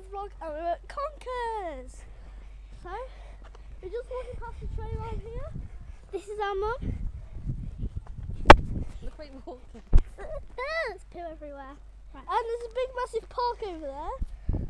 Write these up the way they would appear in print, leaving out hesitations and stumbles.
vlog and we're at Conkers. So, we're just walking past the train line here. This is our mum. Look where you're walking. There's poo everywhere. Right. And there's a big massive park over there.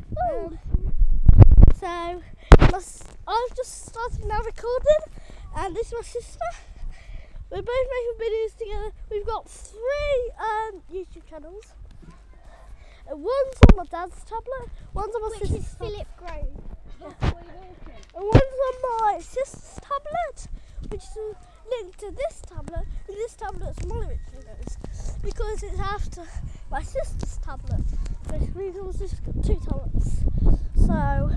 So, I've just started now recording, and this is my sister. We're both making videos together. We've got 3 YouTube channels. One's on my dad's tablet, one's on my sister's tablet. Philip Grove. And one's on my sister's tablet, which is linked to this tablet, and this tablet's my videos because it's after my sister's tablet. Which means my sister's got 2 tablets. So,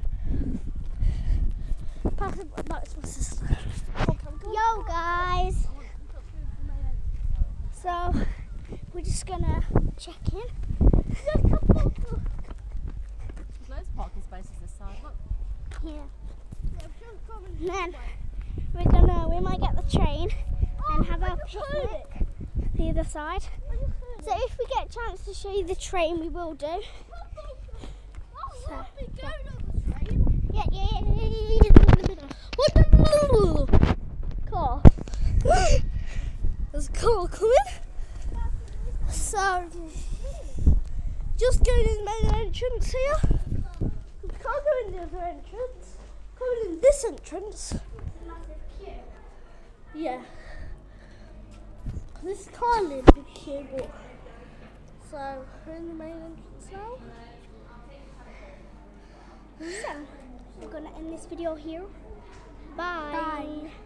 pass it back to my sister. Yo guys. So, we're just gonna check in. There's loads of parking spaces this side, look. Yeah. And then we might get the train and have our picnic the other side. So if we get a chance to show you the train, we will do. So, yeah. What the car? There's a car coming. So, just going in the main entrance here. We can't go in the other entrance. Going in this entrance. Yeah. This is kind of a big queue, but so we're in the main entrance now. So we're gonna end this video here. Bye. Bye.